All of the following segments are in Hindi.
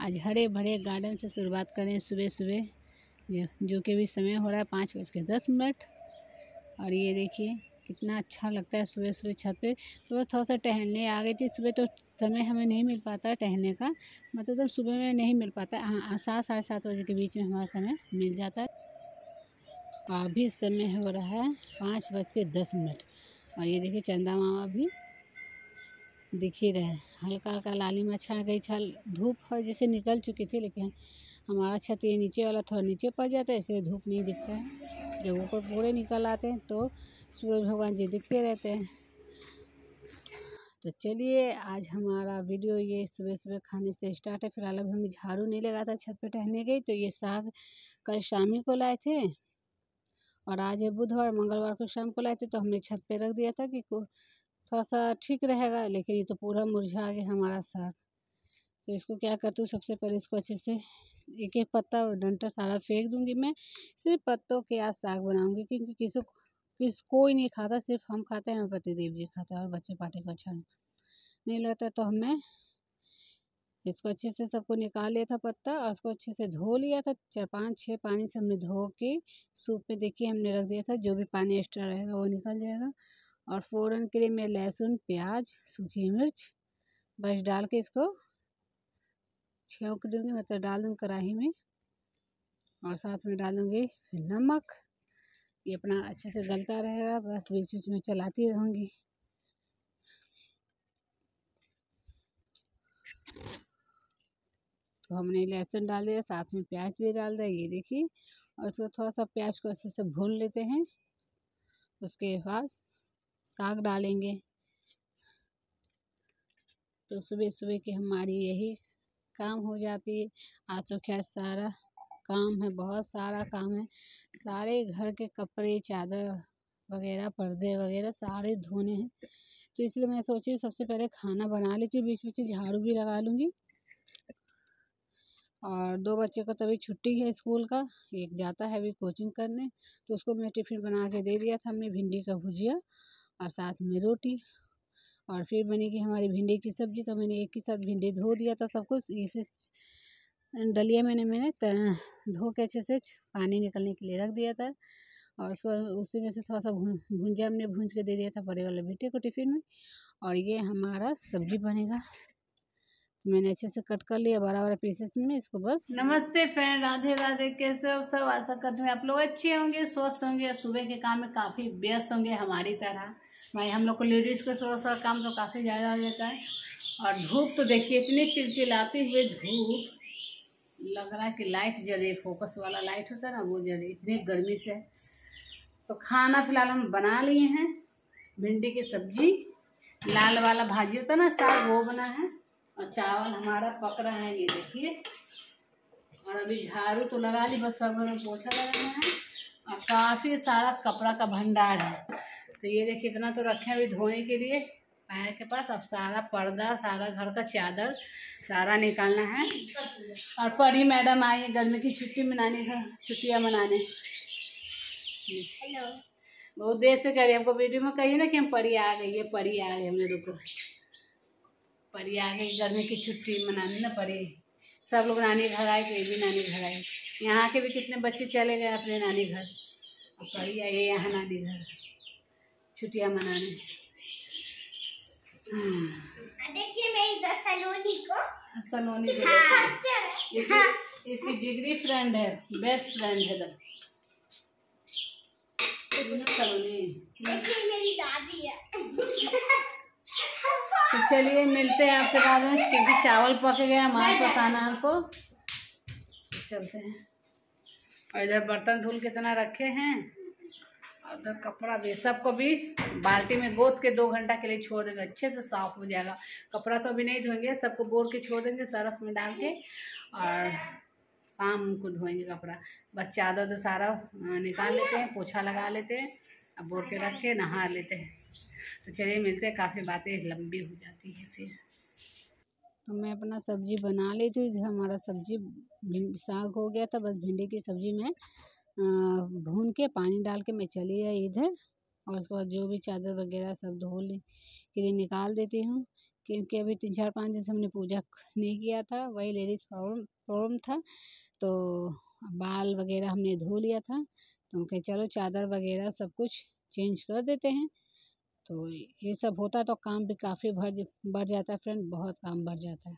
आज हरे भरे गार्डन से शुरुआत करें सुबह सुबह, जो कि भी समय हो रहा है 5:10। और ये देखिए कितना अच्छा लगता है सुबह सुबह छत पे। तो थोड़ा सा टहलने आ गई थी सुबह, तो समय हमें नहीं मिल पाता टहलने का, मतलब सुबह में नहीं मिल पाता। हाँ, 7-7:30 बजे के बीच में हमारा समय मिल जाता है। अभी समय हो रहा है 5:10। और ये देखिए चंदा मामा भी दिख ही रहे हैं। हल्का हल्का लालिमा छा गई, छल धूप है जैसे निकल चुकी थी, लेकिन हमारा छत ये नीचे वाला थोड़ा नीचे पड़ जाता है, इसलिए धूप नहीं दिखता है। जब ऊपर पूरे निकल आते हैं तो सूरज भगवान जी दिखते रहते हैं। तो चलिए आज हमारा वीडियो ये सुबह सुबह खाने से स्टार्ट है। फिलहाल अभी हमें झाड़ू नहीं लगा था, छत पे टहलने गई तो ये साग कल शामी को लाए थे, और आज है बुधवार, मंगलवार को शाम को लाए थे, तो हमने छत पे रख दिया था कि थोड़ा सा ठीक रहेगा। लेकिन ये तो पूरा मुरझा गया हमारा साग। तो इसको क्या करती हूँ, सबसे पहले इसको अच्छे से एक एक पत्ता और डंठल सारा फेंक दूंगी। मैं सिर्फ पत्तों के आज साग बनाऊंगी, क्योंकि कोई नहीं खाता, सिर्फ हम खाते हैं और पतिदेव जी खाते हैं, और बच्चे पार्टी को अच्छा नहीं लगता। तो हमने इसको अच्छे से सबको निकाल लिया था पत्ता, और उसको अच्छे से धो लिया था। 4-5-6 पानी से हमने धो के सूप में देखिए हमने रख दिया था। जो भी पानी एक्स्ट्रा रहेगा वो निकल जाएगा। और फ़ौरन के लिए मैं लहसुन, प्याज, सूखी मिर्च बस डाल के इसको छौंक दूंगी, मतलब डाल दूँगी कढ़ाई में। और साथ में डालूंगी फिर नमक। ये अपना अच्छे से गलता रहेगा, बस बीच बीच में चलाती रहूँगी। तो हमने लहसुन डाल दिया, साथ में प्याज भी डाल दिया, ये देखिए। और इसको थोड़ा सा प्याज को अच्छे से भून लेते हैं। उसके बाद साग डालेंगे। तो सुबह सुबह की हमारी यही काम हो जाती है। आज तो खैर सारा काम है, बहुत सारा काम है। सारे घर के कपड़े, चादर वगैरह, पर्दे वगैरह सारे धोने हैं। तो इसलिए मैं सोची सबसे पहले खाना बना लेती हूँ, बीच बीच झाड़ू भी लगा लूँगी। और 2 बच्चे को तो अभी छुट्टी है स्कूल का, एक जाता है अभी कोचिंग करने, तो उसको मैं टिफ़िन बना के दे दिया था हमने, भिंडी का भुजिया और साथ में रोटी। और फिर बनेगी हमारी भिंडी की सब्ज़ी। तो मैंने एक ही साथ भिंडी धो दिया था सब कुछ, इसे डलिया मैंने धो के अच्छे से पानी निकलने के लिए रख दिया था। और उसको उसी में से थोड़ा सा भुंजा हमने भूंज के दे दिया था बड़े वाले बेटे को टिफ़िन में। और ये हमारा सब्जी बनेगा, मैंने अच्छे से कट कर लिया बड़ा बड़ा पीसेस में। इसको बस नमस्ते फ्रेंड, राधे राधे। कैसे हो सब? आशा करते हैं आप लोग अच्छे होंगे, स्वस्थ होंगे, सुबह के काम में काफ़ी व्यस्त होंगे हमारी तरह। भाई हम लोग को लेडीज़ को सुबह काम तो काफ़ी ज़्यादा हो जाता है। और धूप तो देखिए इतनी चिलचिलाती हुई धूप, लग रहा है कि लाइट जल रही, फोकस वाला लाइट होता है ना, वो जल रही, इतनी गर्मी से। तो खाना फिलहाल हम बना लिए हैं। भिंडी की सब्जी, लाल वाला भाजी होता है ना साग, वो बना है। और चावल हमारा पक रहा है, ये देखिए। और अभी झाड़ू तो लगा ली, बस सब घर में पोछा लगाना है। और काफ़ी सारा कपड़ा का भंडार है। तो ये देखिए इतना तो रखे अभी धोने के लिए पैर के पास। अब सारा पर्दा, सारा घर का चादर सारा निकालना है। और परी मैडम आई है गर्मी की छुट्टी मनाने, घर छुट्टियाँ मनाने। हेलो, बहुत देर से कह रही, हमको वीडियो में कही ना कि हम परी आ गई है, परी आ गई। हमने रुको, परी आ गई गर्मी की छुट्टी मनाने ना। परी सब लोग नानी घर आए, तो ये भी नानी घर आए। यहाँ के भी कितने बच्चे चले गए अपने नानी घर, और परी आई यहाँ नानी घर छुट्टियाँ मनाने। देखिए मेरी सलोनी को, सलोनी को इसकी जिगरी फ्रेंड है, बेस्ट फ्रेंड है सलोनी। देखिए मेरी दादी है। तो चलिए मिलते हैं आपके बाद में, क्योंकि चावल पक गया, हमारे पास आना हमको। चलते हैं। और इधर बर्तन धुल कितना रखे हैं, और उधर कपड़ा भी, सबको भी बाल्टी में गोद के 2 घंटा के लिए छोड़ देंगे, अच्छे से साफ हो जाएगा। कपड़ा तो अभी नहीं धोएंगे, सबको बोर के छोड़ देंगे सर्फ में डाल के, और शाम को धोएंगे कपड़ा। बस चादर तो सारा निकाल लेते हैं, पोछा लगा लेते हैं, अब बोर के रख के नहा लेते हैं। तो चलिए मिलते हैं, काफ़ी बातें लंबी हो जाती है फिर। तो मैं अपना सब्जी बना ली थी। हमारा सब्जी साग हो गया था, बस भिंडी की सब्जी में भून के पानी डाल के मैं चली आई इधर। और उसके बाद जो भी चादर वगैरह सब धो ले के लिए निकाल देती हूँ, क्योंकि अभी 3-4-5 दिन से हमने पूजा नहीं किया था, वही लेडीज़ प्रॉब्लम था। तो बाल वगैरह हमने धो लिया था, तो हम कहे चलो चादर वगैरह सब कुछ चेंज कर देते हैं। तो ये सब होता है तो काम भी काफ़ी बढ़ जाता है फ्रेंड, बहुत काम बढ़ जाता है।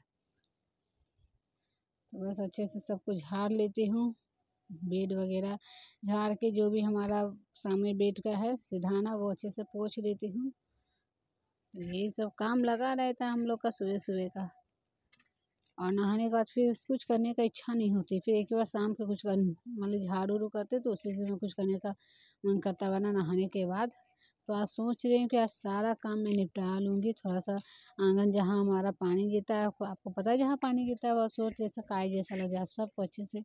तो बस अच्छे से सब कुछ झाड़ लेती हूँ, बेड वगैरह झाड़ के जो भी हमारा सामने बेड का है सिधाना वो अच्छे से पोंछ लेती हूँ। तो यही सब काम लगा रहता है हम लोग का सुबह सुबह का। और नहाने के बाद फिर कुछ करने का इच्छा नहीं होती, फिर एक बार शाम को कुछ मतलब झाड़ू उड़ू करते तो उसी से मैं कुछ करने का मन करता, वरना नहाने के बाद। तो आज सोच रही हूँ कि आज सारा काम मैं निपटा लूँगी। थोड़ा सा आंगन जहाँ हमारा पानी गिरता है, आपको पता है जहाँ पानी गिरता है वह सोच जैसा काई जैसा लग जाए, सबको अच्छे से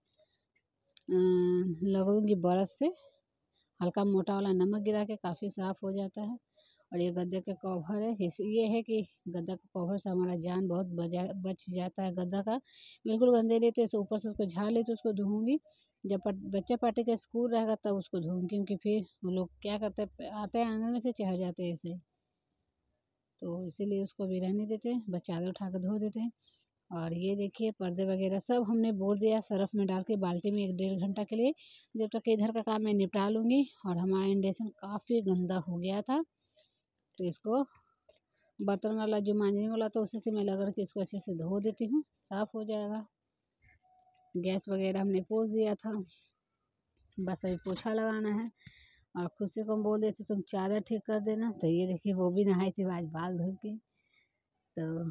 लगूँगी ब्रश से, हल्का मोटा वाला नमक गिरा के काफ़ी साफ़ हो जाता है। और ये गद्दे का कवर है, ये है कि गद्दा का कवर से हमारा जान बहुत बच जाता है। गद्दा का बिल्कुल गंदे लेते तो ऊपर से उसको झाड़ लेते, उसको धोऊँगी जब बच्चा पार्टी का स्कूल रहेगा तब उसको धोऊँगी, क्योंकि फिर वो लोग क्या करते हैं आते हैं आंगन में से चढ़ जाते हैं ऐसे, तो इसीलिए उसको भी रहने देते हैं, बस चादर उठा कर धो देते हैं। और ये देखिए पर्दे वगैरह सब हमने बोल दिया सरफ में डाल के बाल्टी में 1-1.5 घंटा के लिए, जब तक इधर का काम मैं निपटा लूँगी। और हमारा इंडक्शन काफ़ी गंदा हो गया था, तो इसको बर्तन वाला जो मांजने वाला था उसी से मैं लगा के इसको अच्छे से धो देती हूँ, साफ़ हो जाएगा। गैस वगैरह हमने पोंछ दिया था, बस अभी पोछा लगाना है। और खुशी को हम बोल देते तुम चादर ठीक कर देना, तो ये देखिए वो भी नहाई थी आज बाल धो के, तो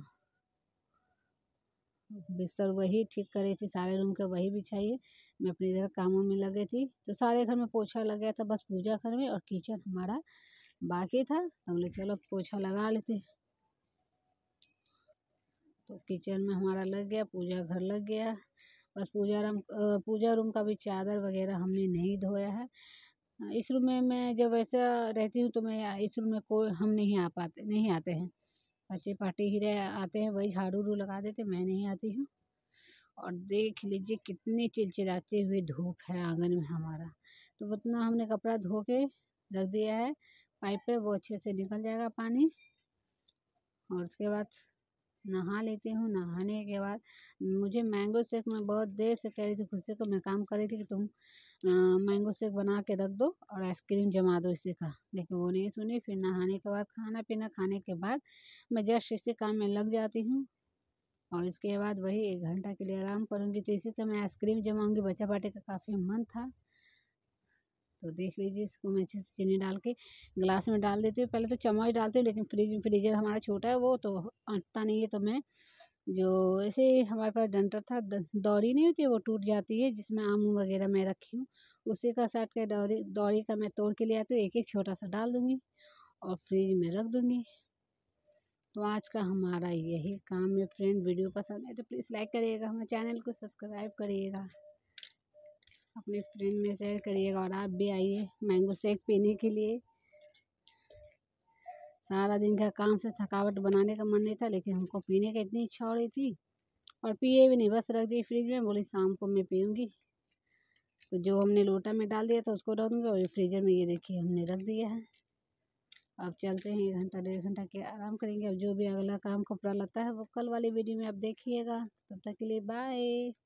बिस्तर वही ठीक कर रही थी, सारे रूम का वही बिछाइए, मैं अपने इधर कामों में लगी थी। तो सारे घर में पोछा लग गया था, बस पूजा घर में और किचन हमारा बाकी था। तो हम बोले चलो पोछा लगा लेते, तो किचन में हमारा लग गया, पूजा घर लग गया। बस पूजा रूम का भी चादर वगैरह हमने नहीं धोया है। इस रूम में मैं जब वैसा रहती हूँ तो मैं इस रूम में कोई हम नहीं आते हैं, बच्चे पार्टी ही आते हैं, वही झाड़ू उड़ू लगा देते, मैं नहीं आती हूँ। और देख लीजिए कितनी चिलचिलाती हुई धूप है आंगन में हमारा, तो उतना हमने कपड़ा धो के रख दिया है पाइप पे, वो अच्छे से निकल जाएगा पानी। और उसके बाद नहा लेती हूँ। नहाने के बाद मुझे मैंगो शेक मैं बहुत देर से कह रही थी, खुद से तो मैं काम कर रही थी कि तुम मैंगो शेक बना के रख दो और आइसक्रीम जमा दो इसी का, लेकिन वो नहीं सुनी। फिर नहाने के बाद खाना पीना खाने के बाद मैं जस्ट इसी काम में लग जाती हूँ। और इसके बाद वही 1 घंटा के लिए आराम करूँगी, तो इसी का मैं आइसक्रीम जमाऊँगी, बच्चा पार्टी का काफ़ी मन था। तो देख लीजिए इसको मैं अच्छे से चीनी डाल के गिलास में डाल देती हूँ, पहले तो चम्मच डालती हूँ, लेकिन फ्रीजर हमारा छोटा है वो तो अटता नहीं है, तो मैं जो ऐसे हमारे पास डंटर था, दौरी नहीं होती है वो टूट जाती है जिसमें आम वगैरह मैं रखी हूँ, उसी का साट के दौरी का मैं तोड़ के ले आती हूँ, एक एक छोटा सा डाल दूँगी और फ्रिज में रख दूँगी। तो आज का हमारा यही काम है फ्रेंड। वीडियो पसंद है तो प्लीज़ लाइक करिएगा, हमारे चैनल को सब्सक्राइब करिएगा, अपने फ्रेंड में शेयर करिएगा, और आप भी आइए मैंगो शेक पीने के लिए। सारा दिन का काम से थकावट बनाने का मन नहीं था, लेकिन हमको पीने की इतनी इच्छा हो रही थी और पिए भी नहीं, बस रख दी फ्रिज में, बोली शाम को मैं पीऊँगी। तो जो हमने लोटा में डाल दिया था उसको रख दूँगी, और फ्रीजर में ये देखिए हमने रख दिया है। अब चलते हैं 1 घंटा 1.5 घंटा के आराम करेंगे। अब जो भी अगला काम कपड़ा लगता है वो कल वाली वीडियो में आप देखिएगा। तब तक के लिए बाय।